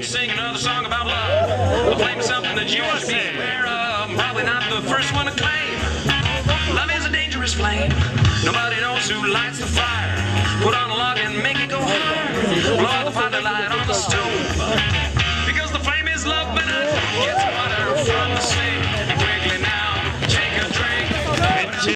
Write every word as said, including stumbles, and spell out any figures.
sing another song about love. I'll claim something that you must be aware of. I'm probably not the first one to claim. Love is a dangerous flame. Nobody knows who lights the fire. Put on a log and make it go higher. Blow out the spotlight